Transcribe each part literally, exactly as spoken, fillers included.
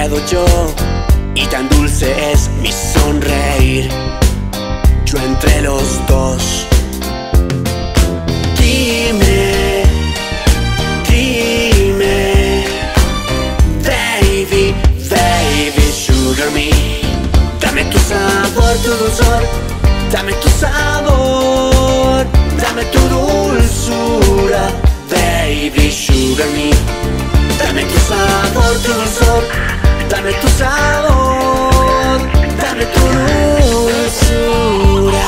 quedo yo y tan dulce es mi sonreír. Yo entre los dos. Dime, dime, baby, baby, sugar me. Dame tu sabor, tu dulzor, dame tu sabor, dame tu dulzura, baby, sugar me. Dame tu sabor, tu dulzor, dame tu sabor, dame tu dulzura.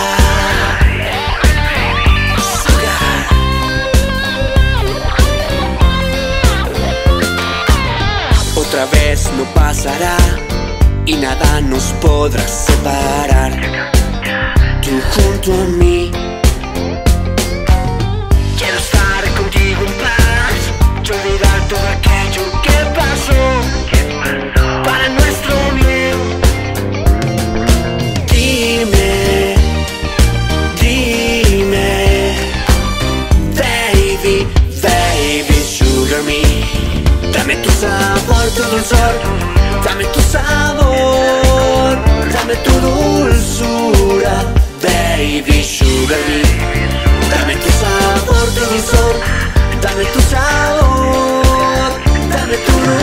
Otra vez no pasará y nada nos podrá separar. Tú junto a mí. Quiero estar contigo en paz y olvidar todo aquello que pasó para nuestro bien. Dime, dime, baby, baby, sugar me. Dame tu sabor, tu dulzor, dame tu sabor, dame tu dulzura, baby, sugar me. Dame tu sabor, tu dulzor, dame tu sabor, dame tu dulzura.